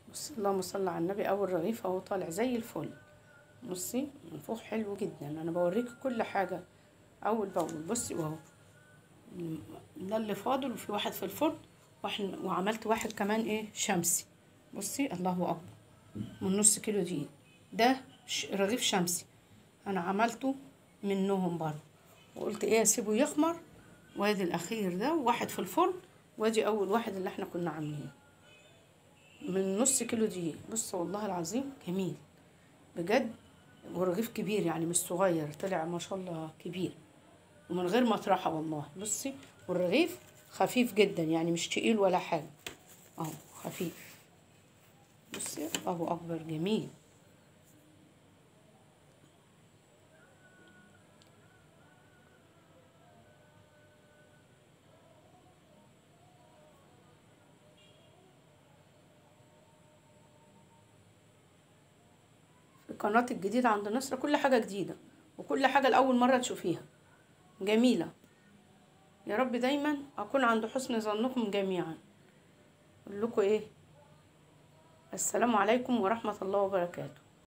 بصي اللهم صل على النبي، اول رغيف اهو طالع زي الفل. بصي منفوخ حلو جدا. انا بوريكي كل حاجه اول باول. بصي واهو ده اللي فاضل، وفي واحد في الفرن، وعملت واحد كمان ايه شمسي. بصي الله اكبر، من نص كيلو دقيق. ده رغيف شمسي انا عملته منهم برضه، وقلت ايه اسيبه يخمر. وادي الاخير ده، وواحد في الفرن، وادي اول واحد اللي احنا كنا عاملينه من نص كيلو دقيق. بص والله العظيم جميل بجد، ورغيف كبير يعني مش صغير، طلع ما شاء الله كبير ومن غير مطرحه والله. بصي والرغيف خفيف جدا يعني مش تقيل ولا حاجه، اهو خفيف. بصي الله اكبر جميل. في القناه الجديده عند نصر كل حاجه جديده، وكل حاجه لاول مره تشوفيها جميله. يا رب دايما اكون عند حسن ظنكم جميعا. اقول لكم ايه، السلام عليكم ورحمه الله وبركاته.